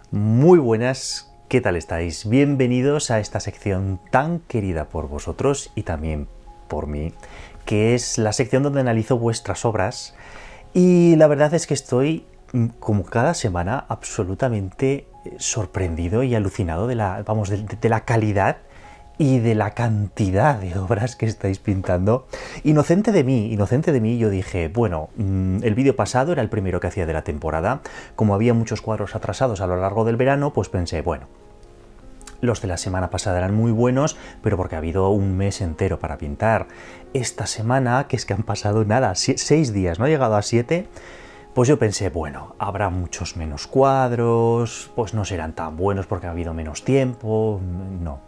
Muy buenas, ¿qué tal estáis? Bienvenidos a esta sección tan querida por vosotros y también por mí, que es la sección donde analizo vuestras obras. Y la verdad es que estoy, como cada semana, absolutamente sorprendido y alucinado de la calidad y de la cantidad de obras que estáis pintando. Inocente de mí, yo dije, bueno, el vídeo pasado era el primero que hacía de la temporada. Como había muchos cuadros atrasados a lo largo del verano, pues pensé, bueno, los de la semana pasada eran muy buenos, pero porque ha habido un mes entero para pintar. Esta semana, que es que han pasado nada, 6 días, no ha llegado a 7, pues yo pensé, bueno, habrá muchos menos cuadros, pues no serán tan buenos porque ha habido menos tiempo. No,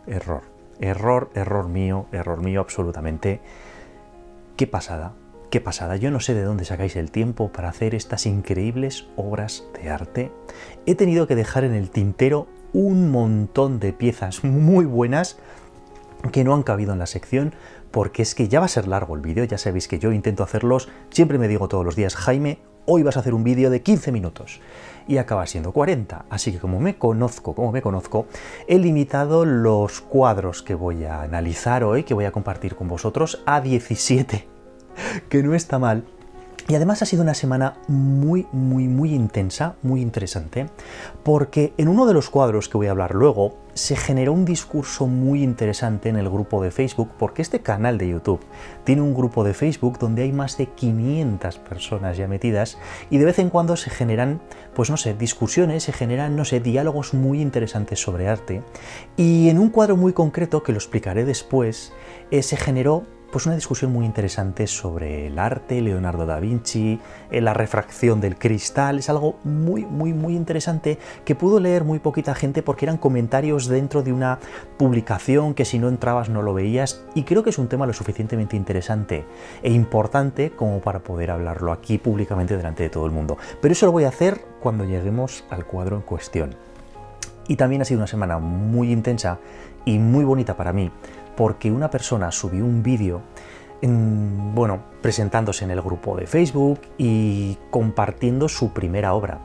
error mío absolutamente. Qué pasada, qué pasada. Yo no sé de dónde sacáis el tiempo para hacer estas increíbles obras de arte. He tenido que dejar en el tintero un montón de piezas muy buenas que no han cabido en la sección, porque es que ya va a ser largo el vídeo. Ya sabéis que yo intento hacerlos, siempre me digo todos los días, Jaime, hoy vas a hacer un vídeo de 15 minutos y acaba siendo 40, así que como me conozco, he limitado los cuadros que voy a analizar hoy, que voy a compartir con vosotros, a 17, que no está mal. Y además ha sido una semana muy intensa, muy interesante, porque en uno de los cuadros que voy a hablar luego se generó un discurso muy interesante en el grupo de Facebook, porque este canal de YouTube tiene un grupo de Facebook donde hay más de 500 personas ya metidas y de vez en cuando se generan, pues no sé, discusiones, se generan, no sé, diálogos muy interesantes sobre arte. Y en un cuadro muy concreto, que lo explicaré después, se generó pues una discusión muy interesante sobre el arte, Leonardo da Vinci, la refracción del cristal. Es algo muy interesante que pudo leer muy poquita gente porque eran comentarios dentro de una publicación que si no entrabas no lo veías, y creo que es un tema lo suficientemente interesante e importante como para poder hablarlo aquí públicamente delante de todo el mundo. Pero eso lo voy a hacer cuando lleguemos al cuadro en cuestión. Y también ha sido una semana muy intensa y muy bonita para mí, porque una persona subió un vídeo, bueno, presentándose en el grupo de Facebook y compartiendo su primera obra.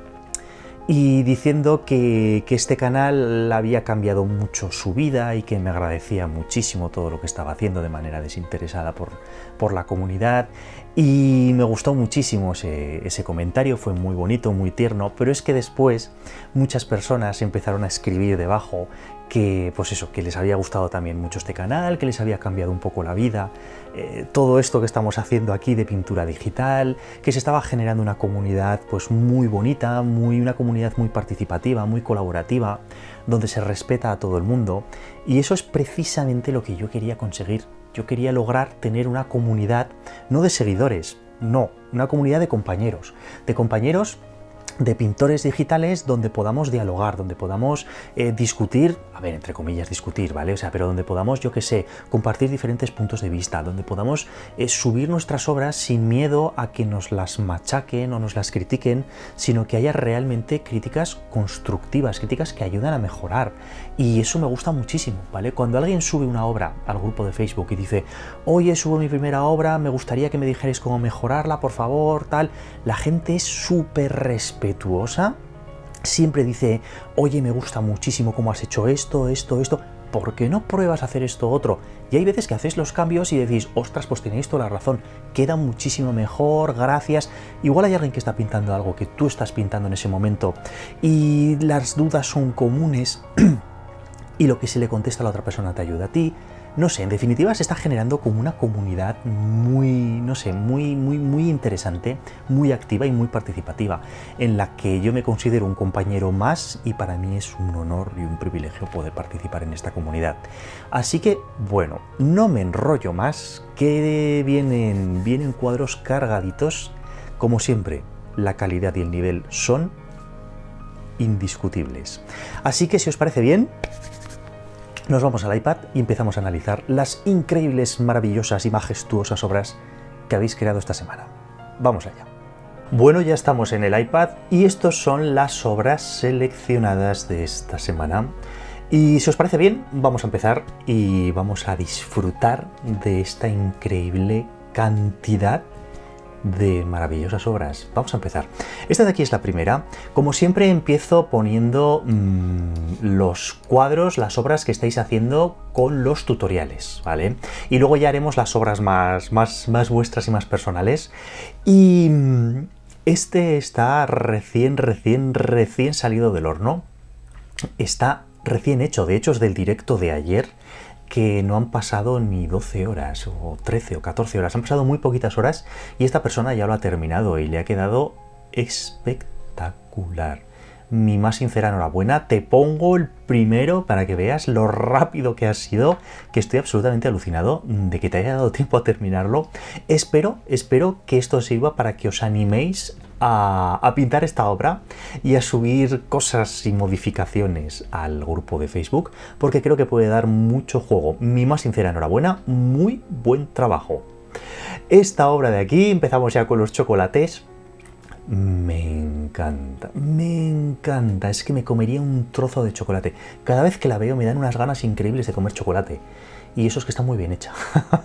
Y diciendo que este canal había cambiado mucho su vida y que me agradecía muchísimo todo lo que estaba haciendo de manera desinteresada por la comunidad. Y me gustó muchísimo ese comentario, fue muy bonito, muy tierno, pero es que después muchas personas empezaron a escribir debajo que, pues eso, que les había gustado también mucho este canal, que les había cambiado un poco la vida, todo esto que estamos haciendo aquí de pintura digital, que se estaba generando una comunidad pues muy bonita, una comunidad muy participativa, muy colaborativa, donde se respeta a todo el mundo, y eso es precisamente lo que yo quería conseguir. Yo quería lograr tener una comunidad, no de seguidores, no, una comunidad de compañeros de pintores digitales donde podamos dialogar, donde podamos discutir, a ver, entre comillas discutir, ¿vale? O sea, pero donde podamos, yo qué sé, compartir diferentes puntos de vista, donde podamos subir nuestras obras sin miedo a que nos las machaquen o nos las critiquen, sino que haya realmente críticas constructivas, críticas que ayudan a mejorar. Y eso me gusta muchísimo, ¿vale? Cuando alguien sube una obra al grupo de Facebook y dice, oye, subo mi primera obra, me gustaría que me dijerais cómo mejorarla, por favor, tal, la gente es súper respetuosa, siempre dice, oye, me gusta muchísimo cómo has hecho esto, ¿por qué no pruebas a hacer esto otro? Y hay veces que hacéis los cambios y decís, ostras, pues tenéis toda la razón, queda muchísimo mejor, gracias. Igual hay alguien que está pintando algo que tú estás pintando en ese momento y las dudas son comunes y lo que se le contesta a la otra persona te ayuda a ti. No sé, en definitiva se está generando como una comunidad muy interesante, muy activa y muy participativa, en la que yo me considero un compañero más y para mí es un honor y un privilegio poder participar en esta comunidad. Así que, bueno, no me enrollo más, que vienen cuadros cargaditos, como siempre, la calidad y el nivel son indiscutibles. Así que si os parece bien, nos vamos al iPad y empezamos a analizar las increíbles, maravillosas y majestuosas obras que habéis creado esta semana. Vamos allá. Bueno, ya estamos en el iPad y estos son las obras seleccionadas de esta semana. Y si os parece bien, vamos a empezar y vamos a disfrutar de esta increíble cantidad de maravillosas obras. Vamos a empezar. Esta de aquí es la primera. Como siempre empiezo poniendo los cuadros, las obras que estáis haciendo con los tutoriales, ¿vale? Y luego ya haremos las obras más vuestras y más personales. Y este está recién salido del horno. Está recién hecho, de hecho es del directo de ayer, que no han pasado ni 12 horas, o 13 o 14 horas, han pasado muy poquitas horas y esta persona ya lo ha terminado y le ha quedado espectacular. Mi más sincera enhorabuena, te pongo el primero para que veas lo rápido que has sido, que estoy absolutamente alucinado de que te haya dado tiempo a terminarlo. Espero que esto sirva para que os animéis a pintar esta obra y a subir cosas y modificaciones al grupo de Facebook, porque creo que puede dar mucho juego. Mi más sincera enhorabuena, muy buen trabajo. Esta obra de aquí, empezamos ya con los chocolates. Me encanta, es que me comería un trozo de chocolate. Cada vez que la veo me dan unas ganas increíbles de comer chocolate. Y eso es que está muy bien hecha.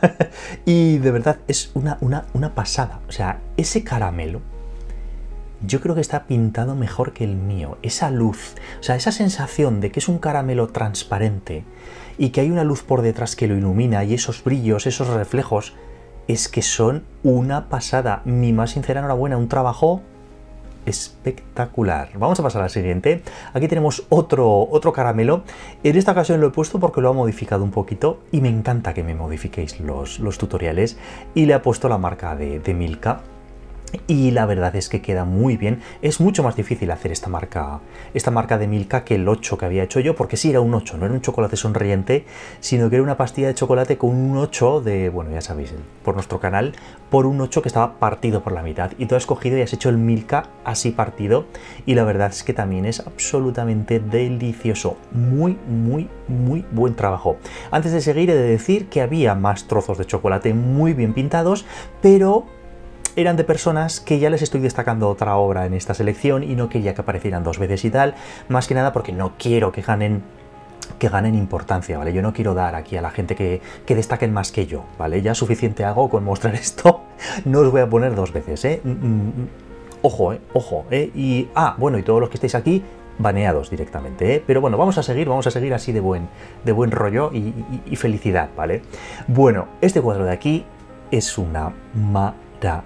Y de verdad es una pasada. O sea, ese caramelo yo creo que está pintado mejor que el mío. Esa luz, o sea, esa sensación de que es un caramelo transparente y que hay una luz por detrás que lo ilumina y esos brillos, esos reflejos, es que son una pasada. Mi más sincera enhorabuena, un trabajo espectacular. Vamos a pasar al siguiente. Aquí tenemos otro caramelo. En esta ocasión lo he puesto porque lo ha modificado un poquito y me encanta que me modifiquéis los tutoriales, y le he puesto la marca de Milka. Y la verdad es que queda muy bien. Es mucho más difícil hacer esta marca de Milka que el 8 que había hecho yo, porque sí era un 8, no era un chocolate sonriente, sino que era una pastilla de chocolate con un 8 de, bueno, ya sabéis, por nuestro canal, por un 8 que estaba partido por la mitad. Y tú has cogido y has hecho el Milka así partido, y la verdad es que también es absolutamente delicioso. Muy buen trabajo. Antes de seguir, he de decir que había más trozos de chocolate muy bien pintados, pero eran de personas que ya les estoy destacando otra obra en esta selección y no quería que aparecieran dos veces y tal, más que nada porque no quiero que ganen importancia, ¿vale? Yo no quiero dar aquí a la gente que destaquen más que yo, ¿vale? Ya suficiente hago con mostrar esto, no os voy a poner dos veces, ¿eh? Ojo, y, bueno, y todos los que estáis aquí, baneados directamente, ¿eh? Pero bueno, vamos a seguir así de buen rollo y felicidad, ¿vale? Bueno, este cuadro de aquí es una maravilla.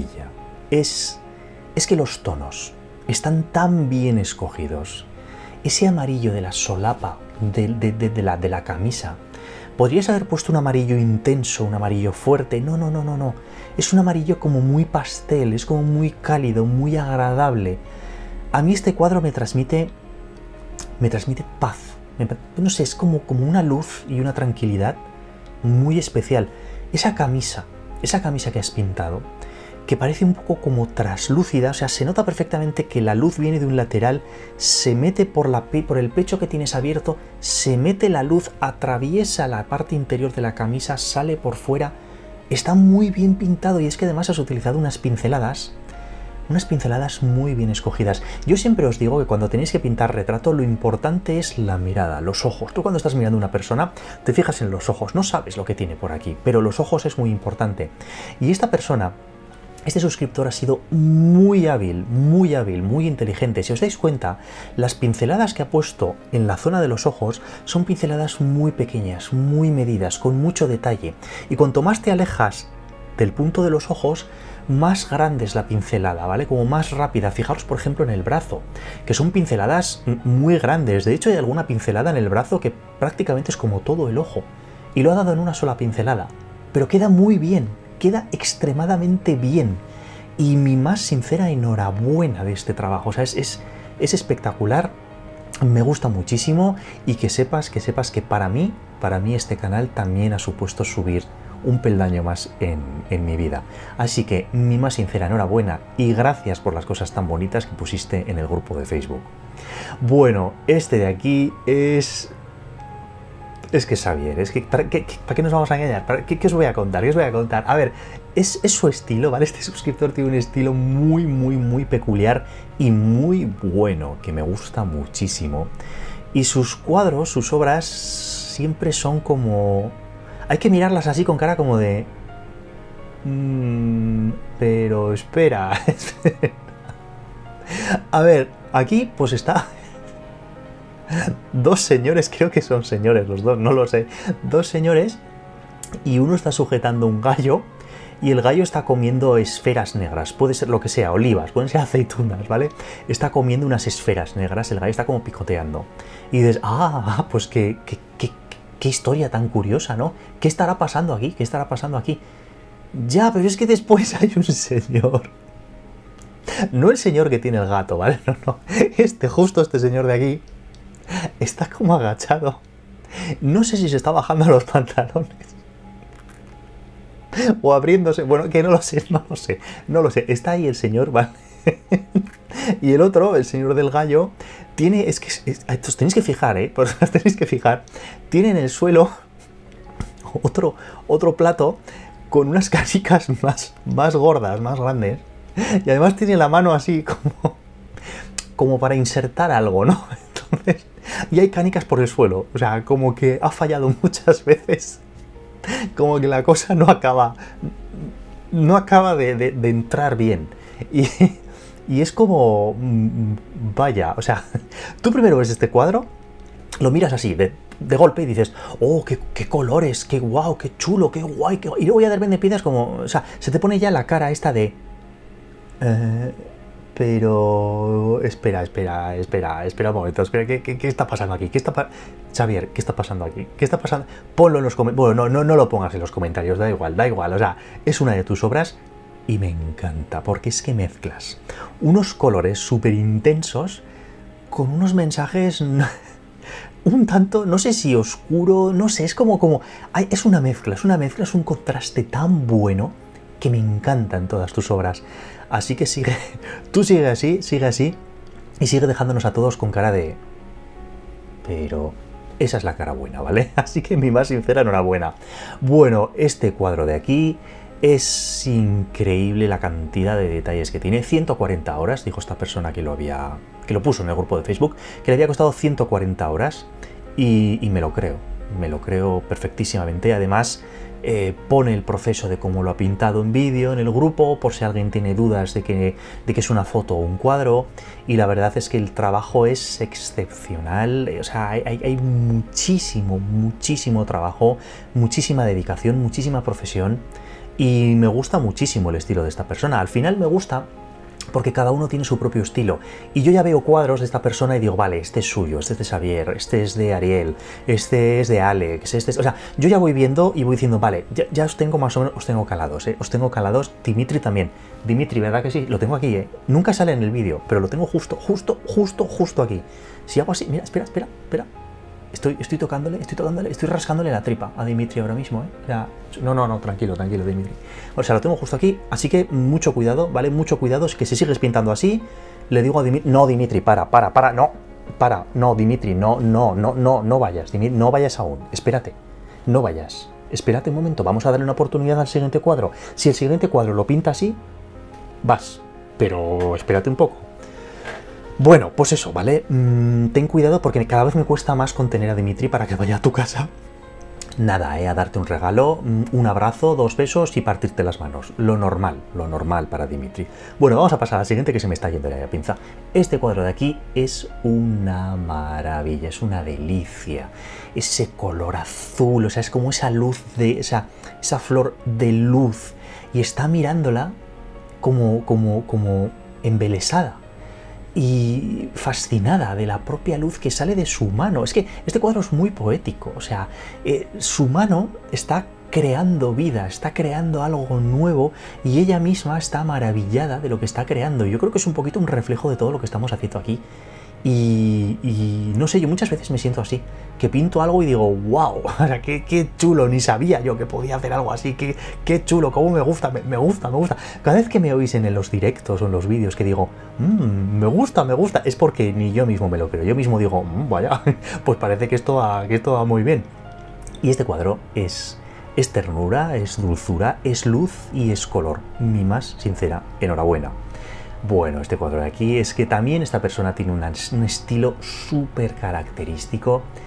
Es que los tonos están tan bien escogidos. Ese amarillo de la solapa de la camisa. Podrías haber puesto un amarillo intenso, un amarillo fuerte. No. Es un amarillo como muy pastel, es como muy cálido, muy agradable. A mí este cuadro me transmite paz. No sé, es como una luz y una tranquilidad muy especial. Esa camisa que has pintado, que parece un poco como traslúcida, o sea, se nota perfectamente que la luz viene de un lateral, se mete por el pecho que tienes abierto, se mete la luz, atraviesa la parte interior de la camisa, sale por fuera. Está muy bien pintado, y es que además has utilizado unas pinceladas muy bien escogidas. Yo siempre os digo que cuando tenéis que pintar retrato, lo importante es la mirada, los ojos. Tú cuando estás mirando a una persona, te fijas en los ojos, no sabes lo que tiene por aquí, pero los ojos es muy importante. Y esta persona, este suscriptor, ha sido muy hábil, muy inteligente. Si os dais cuenta, las pinceladas que ha puesto en la zona de los ojos son pinceladas muy pequeñas, muy medidas, con mucho detalle. Y cuanto más te alejas del punto de los ojos, más grande es la pincelada, ¿vale? Como más rápida. Fijaros, por ejemplo, en el brazo, que son pinceladas muy grandes. De hecho, hay alguna pincelada en el brazo que prácticamente es como todo el ojo. Y lo ha dado en una sola pincelada. Pero queda muy bien, queda extremadamente bien. Y mi más sincera enhorabuena de este trabajo. O sea, es espectacular. Me gusta muchísimo, y que sepas que para mí este canal también ha supuesto subir un peldaño más en mi vida. Así que mi más sincera enhorabuena y gracias por las cosas tan bonitas que pusiste en el grupo de Facebook. Bueno, este de aquí es que Xavier, es que ¿para qué nos vamos a engañar? ¿Qué os voy a contar? A ver, es su estilo, ¿vale? Este suscriptor tiene un estilo muy peculiar y muy bueno, que me gusta muchísimo. Y sus cuadros, sus obras, siempre son como... Hay que mirarlas así con cara como de... Pero espera. A ver, aquí pues está... Dos señores, creo que son señores los dos, no lo sé. Dos señores y uno está sujetando un gallo y el gallo está comiendo esferas negras. Puede ser lo que sea, olivas, pueden ser aceitunas, ¿vale? Está comiendo unas esferas negras, el gallo está como picoteando. Y dices, pues qué historia tan curiosa, ¿no? ¿Qué estará pasando aquí? ¿Qué estará pasando aquí? Ya, pero es que después hay un señor. No el señor que tiene el gato, ¿vale? No. Justo este señor de aquí está como agachado. No sé si se está bajando los pantalones o abriéndose. Bueno, que no lo sé. Está ahí el señor, ¿vale? Y el otro, el señor del gallo, tiene... os tenéis que fijar, os tenéis que fijar. Tiene en el suelo otro plato con unas canicas más gordas, más grandes. Y además tiene la mano así como para insertar algo, ¿no? Entonces, y hay canicas por el suelo. O sea, como que ha fallado muchas veces. Como que la cosa no acaba de entrar bien. Y es como... Vaya, o sea, tú primero ves este cuadro, lo miras así, de golpe y dices, oh, qué colores, qué guau, qué chulo, qué guay, y luego ya de repente empiezas como... O sea, se te pone ya la cara esta de... pero... Espera un momento, ¿qué está pasando aquí? Xavier, ¿qué está pasando aquí? ¿Qué está pasando? Ponlo en los comentarios. Bueno, no lo pongas en los comentarios, da igual, o sea, es una de tus obras y me encanta, porque es que mezclas unos colores súper intensos con unos mensajes un tanto, no sé si oscuro, no sé, es como es una mezcla, es un contraste tan bueno que me encantan todas tus obras. Así que tú sigue así, y sigue dejándonos a todos con cara de... Pero esa es la cara buena, ¿vale? Así que mi más sincera enhorabuena. Bueno, este cuadro de aquí es increíble la cantidad de detalles que tiene. 140 horas, dijo esta persona que lo puso en el grupo de Facebook, que le había costado 140 horas y me lo creo perfectísimamente. Además, pone el proceso de cómo lo ha pintado en vídeo en el grupo, por si alguien tiene dudas de que es una foto o un cuadro, y la verdad es que el trabajo es excepcional. O sea, hay muchísimo trabajo, muchísima dedicación, muchísima profesión, y me gusta muchísimo el estilo de esta persona. Al final me gusta porque cada uno tiene su propio estilo, y yo ya veo cuadros de esta persona y digo, vale, este es suyo, este es de Xavier, este es de Ariel, este es de Alex, o sea, yo ya voy viendo y voy diciendo, vale, ya os tengo más o menos, os tengo calados, Dimitri también. Dimitri, ¿verdad que sí? Lo tengo aquí, nunca sale en el vídeo, pero lo tengo justo aquí. Si hago así, mira, espera. Estoy tocándole, estoy rascándole la tripa a Dimitri ahora mismo, O sea, no, tranquilo, Dimitri. O sea, lo tengo justo aquí, así que mucho cuidado, ¿vale? Mucho cuidado, es que si sigues pintando así, le digo a Dimitri, no, Dimitri, no, Dimitri, no vayas, Dimitri, no vayas aún, espérate, no vayas, espérate un momento, vamos a darle una oportunidad al siguiente cuadro. Si el siguiente cuadro lo pinta así, vas, pero espérate un poco. Bueno, pues eso, ¿vale? Ten cuidado porque cada vez me cuesta más contener a Dimitri para que vaya a tu casa. Nada, a darte un regalo, un abrazo, 2 besos y partirte las manos. Lo normal para Dimitri. Bueno, vamos a pasar al siguiente, que se me está yendo la pinza. Este cuadro de aquí es una maravilla, es una delicia. Ese color azul, o sea, es como esa luz de... esa flor de luz. Y está mirándola como embelesada y fascinada de la propia luz que sale de su mano. Es que este cuadro es muy poético, o sea, su mano está creando vida, está creando algo nuevo, y ella misma está maravillada de lo que está creando. Yo creo que es un poquito un reflejo de todo lo que estamos haciendo aquí. Y no sé, yo muchas veces me siento así, que pinto algo y digo, wow, o sea, qué chulo, ni sabía yo que podía hacer algo así, qué chulo, cómo me gusta. Cada vez que me oís en los directos o en los vídeos que digo, me gusta, es porque ni yo mismo me lo creo. Yo mismo digo, vaya, pues parece que esto va muy bien. Y este cuadro es ternura, es dulzura, es luz y es color. Mi más sincera enhorabuena. Bueno, este cuadro de aquí es que también esta persona tiene un estilo súper característico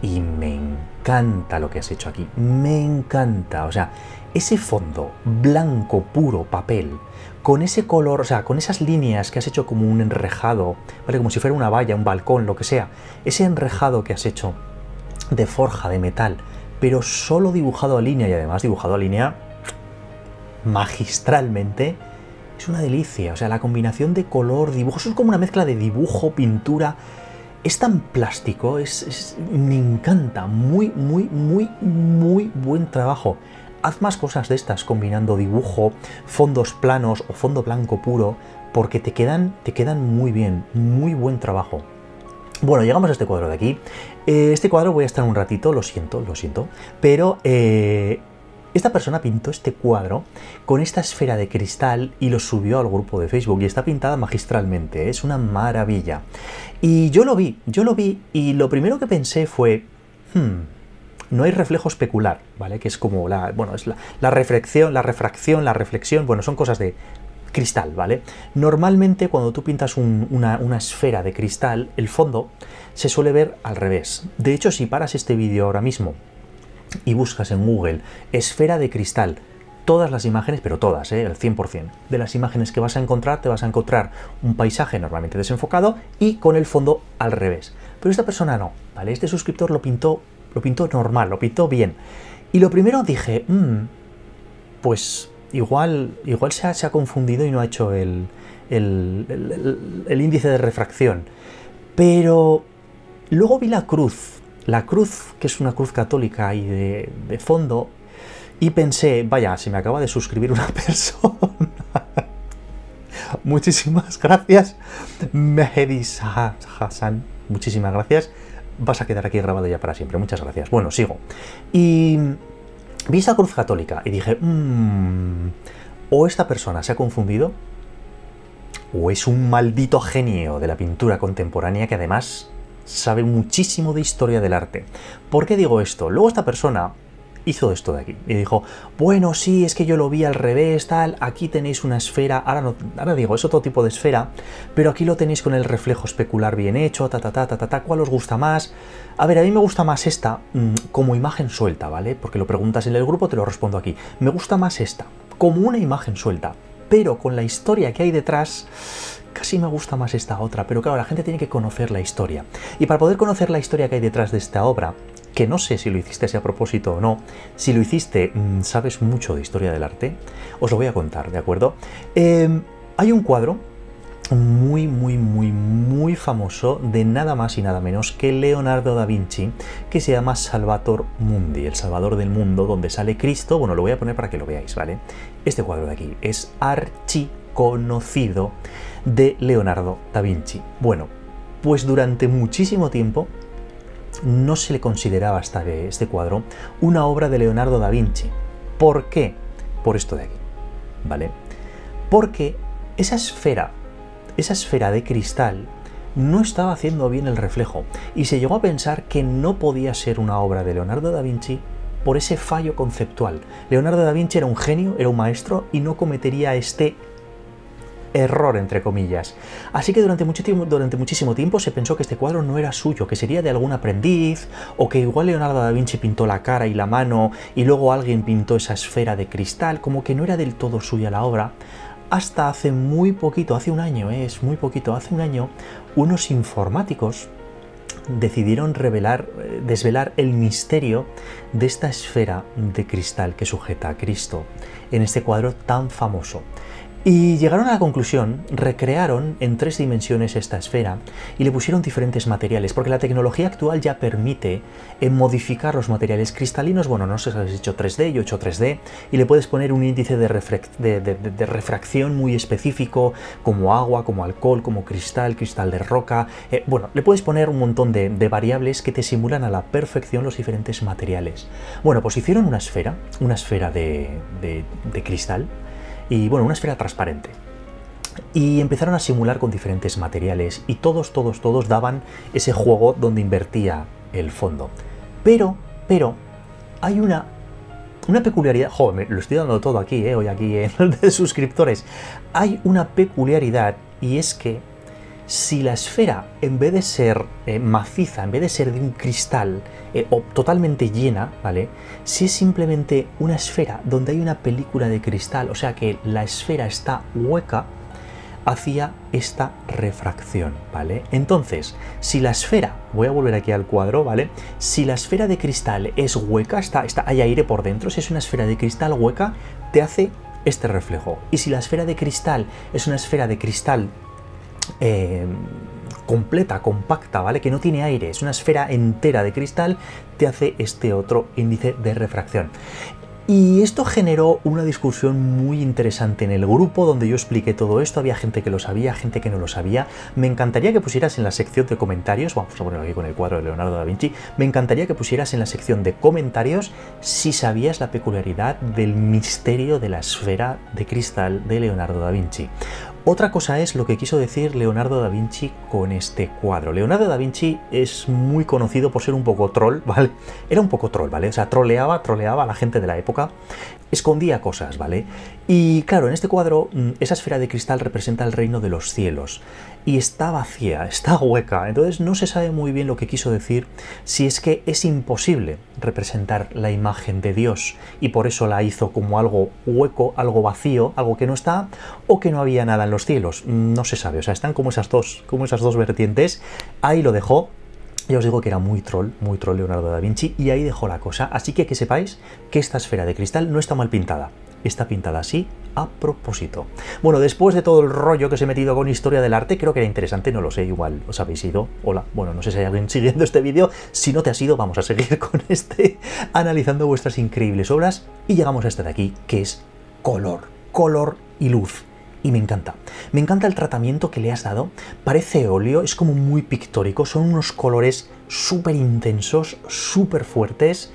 y me encanta lo que has hecho aquí, me encanta, o sea, ese fondo blanco puro papel, con ese color, o sea, con esas líneas que has hecho como un enrejado, ¿vale? Como si fuera una valla, un balcón, lo que sea, ese enrejado que has hecho de forja, de metal, pero solo dibujado a línea y además dibujado a línea magistralmente, es una delicia, o sea, la combinación de color, dibujo, eso es como una mezcla de dibujo, pintura. Es tan plástico, me encanta, muy buen trabajo. Haz más cosas de estas combinando dibujo, fondos planos o fondo blanco puro, porque te quedan muy bien, muy buen trabajo. Bueno, llegamos a este cuadro de aquí. Este cuadro voy a estar un ratito, lo siento, pero esta persona pintó este cuadro con esta esfera de cristal y lo subió al grupo de Facebook y está pintada magistralmente, es una maravilla. Y yo lo vi y lo primero que pensé fue, no hay reflejo especular, ¿vale? Que es como la refracción, la reflexión, bueno, son cosas de cristal, ¿vale? Normalmente cuando tú pintas una esfera de cristal, el fondo se suele ver al revés. De hecho, si paras este vídeo ahora mismo y buscas en Google esfera de cristal, todas las imágenes, pero todas, el 100% de las imágenes que vas a encontrar, te vas a encontrar un paisaje normalmente desenfocado y con el fondo al revés. Pero esta persona no, ¿vale? Este suscriptor lo pintó normal, lo pintó bien. Y lo primero dije, pues igual se ha confundido y no ha hecho el índice de refracción. Pero luego vi la cruz, que es una cruz católica ahí de fondo, y pensé, vaya, se me acaba de suscribir una persona. Muchísimas gracias, Mehedis Hassan, muchísimas gracias. Vas a quedar aquí grabado ya para siempre, muchas gracias. Bueno, sigo. Y vi esa cruz católica y dije, o esta persona se ha confundido, o es un maldito genio de la pintura contemporánea que además sabe muchísimo de historia del arte. ¿Por qué digo esto? Luego esta persona hizo esto de aquí y dijo, bueno, sí, es que yo lo vi al revés, tal, aquí tenéis una esfera, ahora digo, es otro tipo de esfera, pero aquí lo tenéis con el reflejo especular bien hecho, ¿cuál os gusta más? A ver, a mí me gusta más esta como imagen suelta, ¿vale? Porque lo preguntas en el grupo, te lo respondo aquí. Me gusta más esta, como una imagen suelta, pero con la historia que hay detrás, casi me gusta más esta otra, pero claro, la gente tiene que conocer la historia. Y para poder conocer la historia que hay detrás de esta obra, que no sé si lo hiciste así a propósito o no, si lo hiciste, sabes mucho de historia del arte, os lo voy a contar, ¿de acuerdo? Hay un cuadro muy famoso de nada más y nada menos que Leonardo da Vinci, que se llama Salvator Mundi, el Salvador del Mundo, donde sale Cristo. Bueno, lo voy a poner para que lo veáis, ¿vale? Este cuadro de aquí es archiconocido de Leonardo da Vinci. Bueno, pues durante muchísimo tiempo no se le consideraba hasta este cuadro una obra de Leonardo da Vinci. ¿Por qué? Por esto de aquí, ¿vale? Porque esa esfera de cristal no estaba haciendo bien el reflejo y se llegó a pensar que no podía ser una obra de Leonardo da Vinci por ese fallo conceptual. Leonardo da Vinci era un genio, era un maestro y no cometería este error, entre comillas. Así que durante muchísimo tiempo se pensó que este cuadro no era suyo, que sería de algún aprendiz, o que igual Leonardo da Vinci pintó la cara y la mano y luego alguien pintó esa esfera de cristal, como que no era del todo suya la obra. Hasta hace muy poquito, hace un año, hace un año, unos informáticos decidieron desvelar el misterio de esta esfera de cristal que sujeta a Cristo en este cuadro tan famoso. Y llegaron a la conclusión, recrearon en 3 dimensiones esta esfera y le pusieron diferentes materiales, porque la tecnología actual ya permite modificar los materiales cristalinos. Bueno, no sé si habéis hecho 3D, yo he hecho 3D, y le puedes poner un índice de refracción muy específico, como agua, como alcohol, como cristal de roca. Bueno, le puedes poner un montón de variables que te simulan a la perfección los diferentes materiales. Bueno, pues hicieron una esfera de cristal, y bueno, una esfera transparente. Y empezaron a simular con diferentes materiales y todos daban ese juego donde invertía el fondo. Pero hay una peculiaridad. Joder, lo estoy dando todo aquí, hoy aquí en el de suscriptores. Hay una peculiaridad y es que si la esfera, en vez de ser maciza, en vez de ser de un cristal o totalmente llena, ¿vale? Si es simplemente una esfera donde hay una película de cristal, o sea que la esfera está hueca, hacía esta refracción, ¿vale? Entonces, si la esfera, voy a volver aquí al cuadro, ¿vale? Si la esfera de cristal es hueca, hay aire por dentro, si es una esfera de cristal hueca, te hace este reflejo. Y si la esfera de cristal es una esfera de cristal completa, compacta, ¿vale? Que no tiene aire, es una esfera entera de cristal, te hace este otro índice de refracción. Y esto generó una discusión muy interesante en el grupo donde yo expliqué todo esto. Había gente que lo sabía, gente que no lo sabía. Me encantaría que pusieras en la sección de comentarios, vamos a ponerlo aquí con el cuadro de Leonardo da Vinci, me encantaría que pusieras en la sección de comentarios si sabías la peculiaridad del misterio de la esfera de cristal de Leonardo da Vinci. Otra cosa es lo que quiso decir Leonardo da Vinci con este cuadro. Leonardo da Vinci es muy conocido por ser un poco troll, ¿vale? Era un poco troll, ¿vale? O sea, troleaba a la gente de la época, escondía cosas, ¿vale? Y claro, en este cuadro, esa esfera de cristal representa el reino de los cielos y está vacía, está hueca, entonces no se sabe muy bien lo que quiso decir, si es que es imposible representar la imagen de Dios y por eso la hizo como algo hueco, algo vacío, algo que no está, o que no había nada en los cielos, no se sabe, o sea, están como esas dos vertientes, ahí lo dejó. Ya os digo que era muy troll Leonardo da Vinci, y ahí dejó la cosa, así que sepáis que esta esfera de cristal no está mal pintada, está pintada así a propósito. Bueno, después de todo el rollo que os he metido con historia del arte, creo que era interesante, no lo sé, igual os habéis ido, hola, bueno, no sé si hay alguien siguiendo este vídeo, si no te has ido, vamos a seguir con analizando vuestras increíbles obras, y llegamos a este de aquí, que es color y luz. Y me encanta el tratamiento que le has dado, parece óleo, es como muy pictórico, son unos colores súper intensos, súper fuertes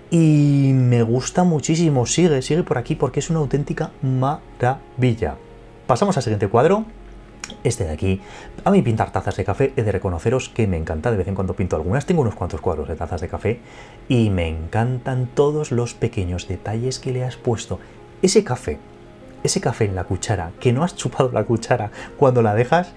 y me gusta muchísimo, sigue por aquí porque es una auténtica maravilla. Pasamos al siguiente cuadro, este de aquí. A mí pintar tazas de café, he de reconoceros que me encanta, de vez en cuando pinto algunas, tengo unos cuantos cuadros de tazas de café y me encantan todos los pequeños detalles que le has puesto. Ese café en la cuchara, que no has chupado la cuchara cuando la dejas,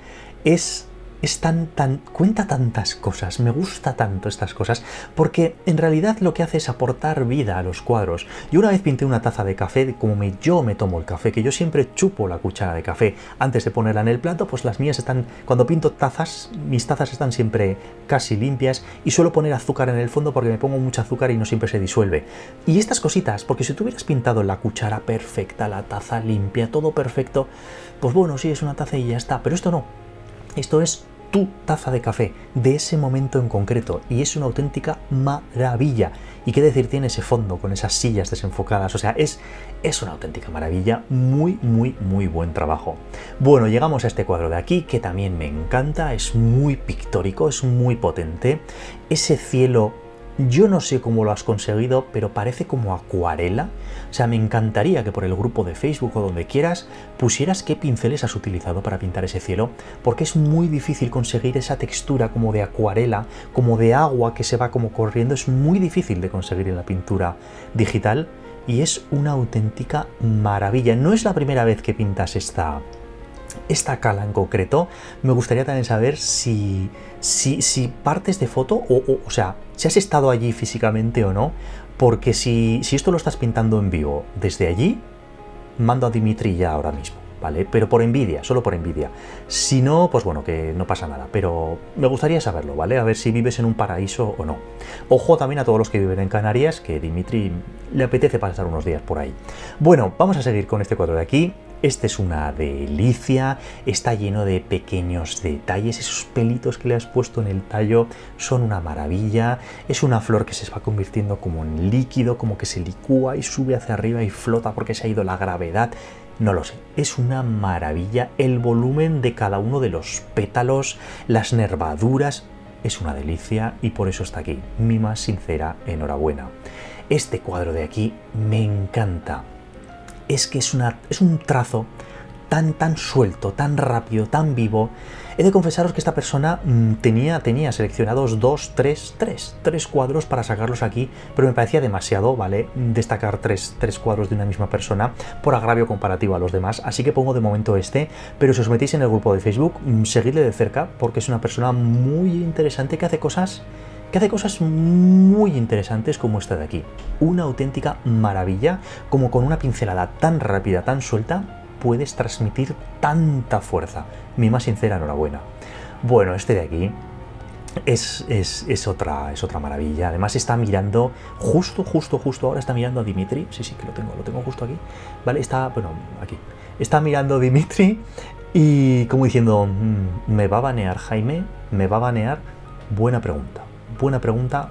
cuenta tantas cosas, me gusta tanto estas cosas, porque en realidad lo que hace es aportar vida a los cuadros. Yo una vez pinté una taza de café, como yo me tomo el café, que yo siempre chupo la cuchara de café antes de ponerla en el plato, pues las mías están, cuando pinto tazas, mis tazas están siempre casi limpias, y suelo poner azúcar en el fondo porque me pongo mucho azúcar y no siempre se disuelve. Y estas cositas, porque si tú hubieras pintado la cuchara perfecta, la taza limpia, todo perfecto, pues bueno, sí, es una taza y ya está, pero esto no, esto es tu taza de café de ese momento en concreto y es una auténtica maravilla. Y qué decir tiene ese fondo con esas sillas desenfocadas, o sea, es una auténtica maravilla, muy buen trabajo. Bueno, llegamos a este cuadro de aquí que también me encanta, es muy pictórico, es muy potente, ese cielo. Yo no sé cómo lo has conseguido, pero parece como acuarela. O sea, me encantaría que por el grupo de Facebook o donde quieras pusieras qué pinceles has utilizado para pintar ese cielo, porque es muy difícil conseguir esa textura como de acuarela, como de agua que se va como corriendo. Es muy difícil de conseguir en la pintura digital y es una auténtica maravilla. No es la primera vez que pintas esta cala en concreto. Me gustaría también saber si partes de foto o sea, si has estado allí físicamente o no, porque si esto lo estás pintando en vivo desde allí, mando a Dimitri ya ahora mismo, ¿vale? Pero por envidia, solo por envidia. Si no, pues bueno, que no pasa nada, pero me gustaría saberlo, ¿vale? A ver si vives en un paraíso o no. Ojo también a todos los que viven en Canarias, que Dimitri le apetece pasar unos días por ahí. Bueno, vamos a seguir con este cuadro de aquí. Este es una delicia, está lleno de pequeños detalles, esos pelitos que le has puesto en el tallo son una maravilla, es una flor que se va convirtiendo como en líquido, como que se licúa y sube hacia arriba y flota porque se ha ido la gravedad, no lo sé, es una maravilla, el volumen de cada uno de los pétalos, las nervaduras, es una delicia y por eso está aquí, mi más sincera enhorabuena. Este cuadro de aquí me encanta. Es que es un trazo tan suelto, tan rápido, tan vivo. He de confesaros que esta persona tenía seleccionados tres cuadros para sacarlos aquí, pero me parecía demasiado, ¿vale? Destacar tres cuadros de una misma persona por agravio comparativo a los demás, así que pongo de momento este, pero si os metéis en el grupo de Facebook, seguidle de cerca, porque es una persona muy interesante que hace cosas muy interesantes como esta de aquí. Una auténtica maravilla, como con una pincelada tan rápida, tan suelta, puedes transmitir tanta fuerza. Mi más sincera enhorabuena. Bueno, este de aquí es otra maravilla. Además está mirando, justo ahora está mirando a Dimitri. Sí, que lo tengo justo aquí. Vale, está, bueno, aquí. Está mirando a Dimitri y como diciendo, ¿me va a banear Jaime? ¿Me va a banear? Buena pregunta,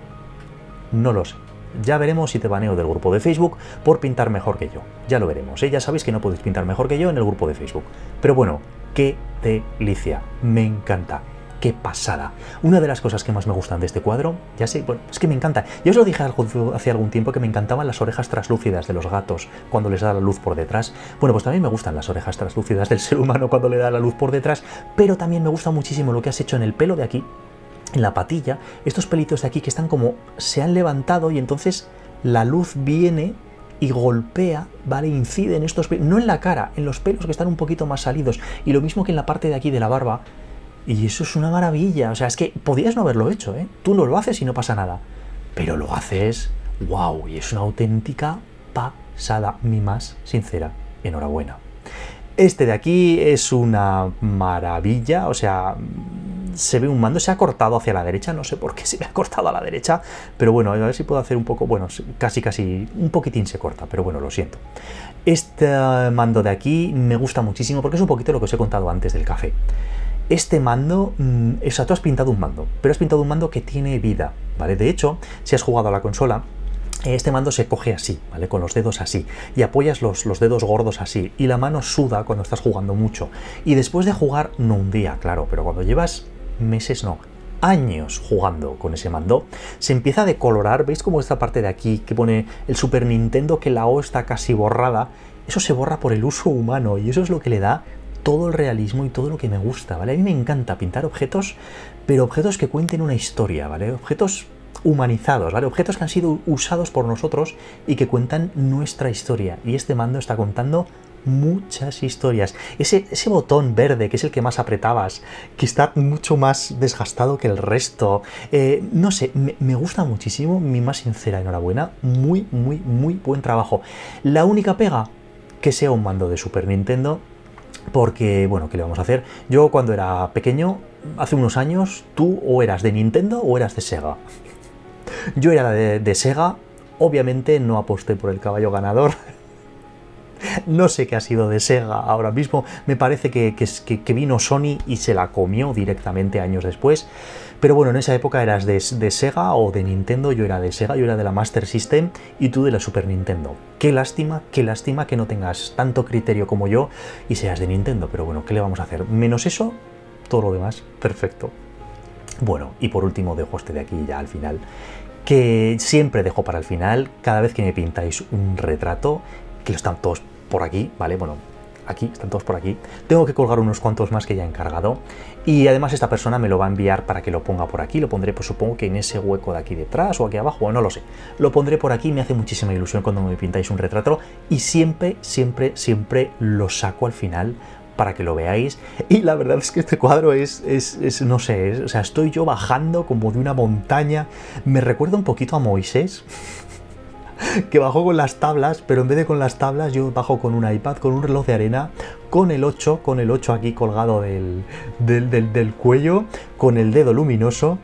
no lo sé. Ya veremos si te baneo del grupo de Facebook por pintar mejor que yo. Ya lo veremos, ¿eh? Ya sabéis que no podéis pintar mejor que yo en el grupo de Facebook. Pero bueno, qué delicia, me encanta, qué pasada. Una de las cosas que más me gustan de este cuadro, ya sé, bueno, es que me encanta. Yo os lo dije hace algún tiempo que me encantaban las orejas translúcidas de los gatos cuando les da la luz por detrás. Bueno, pues también me gustan las orejas translúcidas del ser humano cuando le da la luz por detrás, pero también me gusta muchísimo lo que has hecho en el pelo de aquí, en la patilla, estos pelitos de aquí que están como se han levantado y entonces la luz viene y golpea, ¿vale? Incide en estos pelos, no en la cara, en los pelos que están un poquito más salidos, y lo mismo que en la parte de aquí de la barba, y eso es una maravilla. O sea, es que podías no haberlo hecho, ¿eh? Tú no lo haces y no pasa nada, pero lo haces, wow, y es una auténtica pasada. Mi más sincera enhorabuena. Este de aquí es una maravilla, o sea, se ve un mando, se ha cortado hacia la derecha, no sé por qué se me ha cortado a la derecha, pero bueno, a ver si puedo hacer un poco, bueno, casi, un poquitín se corta, pero bueno, lo siento. Este mando de aquí me gusta muchísimo porque es un poquito lo que os he contado antes del café. Este mando, o sea, tú has pintado un mando, pero has pintado un mando que tiene vida, ¿vale? De hecho, si has jugado a la consola, este mando se coge así, ¿vale? Con los dedos así, y apoyas los dedos gordos así, y la mano suda cuando estás jugando mucho. Y después de jugar, no un día, claro, pero cuando llevas meses, no, años jugando con ese mando, se empieza a decolorar. ¿Veis cómo esta parte de aquí que pone el Super Nintendo, que la O está casi borrada? Eso se borra por el uso humano, y eso es lo que le da todo el realismo y todo lo que me gusta, ¿vale? A mí me encanta pintar objetos, pero objetos que cuenten una historia, ¿vale? Objetos humanizados, ¿vale? Objetos que han sido usados por nosotros y que cuentan nuestra historia. Y este mando está contando muchas historias. Ese botón verde, que es el que más apretabas, que está mucho más desgastado que el resto. No sé, me gusta muchísimo. Mi más sincera enhorabuena. Muy buen trabajo. La única pega, que sea un mando de Super Nintendo, porque, bueno, ¿qué le vamos a hacer? Yo cuando era pequeño, hace unos años, tú o eras de Nintendo o eras de Sega. Yo era de Sega, obviamente no aposté por el caballo ganador. No sé qué ha sido de Sega ahora mismo, me parece que vino Sony y se la comió directamente años después. Pero bueno, en esa época eras de Sega o de Nintendo. Yo era de Sega, yo era de la Master System y tú de la Super Nintendo. Qué lástima que no tengas tanto criterio como yo y seas de Nintendo, pero bueno, ¿qué le vamos a hacer? Menos eso, todo lo demás, perfecto. Bueno, y por último dejo este de aquí ya al final, que siempre dejo para el final, cada vez que me pintáis un retrato, que están todos por aquí, ¿vale? Bueno, aquí, están todos por aquí. Tengo que colgar unos cuantos más que ya he encargado. Y además esta persona me lo va a enviar para que lo ponga por aquí. Lo pondré, pues supongo que en ese hueco de aquí detrás o aquí abajo, o no lo sé. Lo pondré por aquí, me hace muchísima ilusión cuando me pintáis un retrato. Y siempre lo saco al final para que lo veáis. Y la verdad es que este cuadro no sé, o sea, estoy yo bajando como de una montaña. Me recuerda un poquito a Moisés, que bajó con las tablas, pero en vez de con las tablas yo bajo con un iPad, con un reloj de arena, con el 8 aquí colgado del cuello, con el dedo luminoso.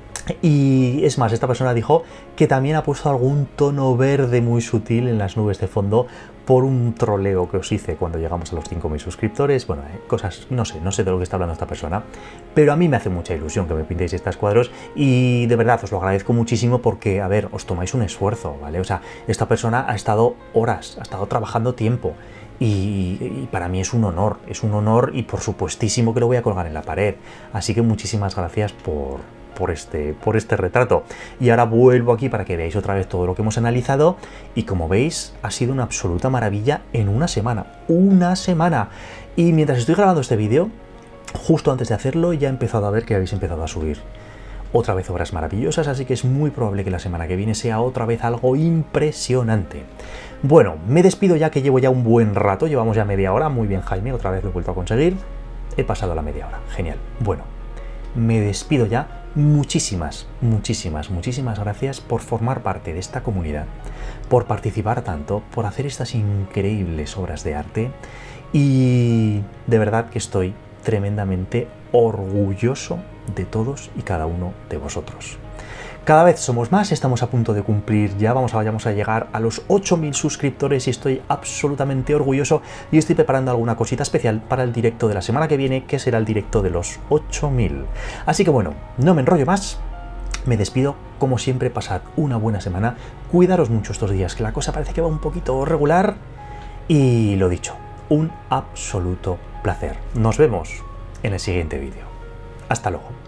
Y es más, esta persona dijo que también ha puesto algún tono verde muy sutil en las nubes de fondo por un troleo que os hice cuando llegamos a los 5.000 suscriptores. Bueno, cosas, no sé de lo que está hablando esta persona, pero a mí me hace mucha ilusión que me pintéis estos cuadros y de verdad os lo agradezco muchísimo porque, a ver, os tomáis un esfuerzo, ¿vale? O sea, esta persona ha estado horas, ha estado trabajando tiempo. Y para mí es un honor y por supuestísimo que lo voy a colgar en la pared. Así que muchísimas gracias por este retrato. Y ahora vuelvo aquí para que veáis otra vez todo lo que hemos analizado y como veis ha sido una absoluta maravilla en una semana. Y mientras estoy grabando este vídeo justo antes de hacerlo ya he empezado a ver que habéis empezado a subir otra vez obras maravillosas, así que es muy probable que la semana que viene sea otra vez algo impresionante. Bueno, me despido ya, que llevo ya un buen rato, llevamos ya media hora. Muy bien, Jaime, otra vez lo he vuelto a conseguir. He pasado la media hora, genial. Bueno, me despido ya. Muchísimas gracias por formar parte de esta comunidad, por participar tanto, por hacer estas increíbles obras de arte, y de verdad que estoy tremendamente orgulloso de todos y cada uno de vosotros. Cada vez somos más, estamos a punto de cumplir ya, vamos a llegar a los 8000 suscriptores y estoy absolutamente orgulloso, y estoy preparando alguna cosita especial para el directo de la semana que viene, que será el directo de los 8000. Así que bueno, no me enrollo más, me despido. Como siempre, pasad una buena semana, cuidaros mucho estos días, que la cosa parece que va un poquito regular, y lo dicho, un absoluto placer. Nos vemos en el siguiente vídeo. Hasta luego.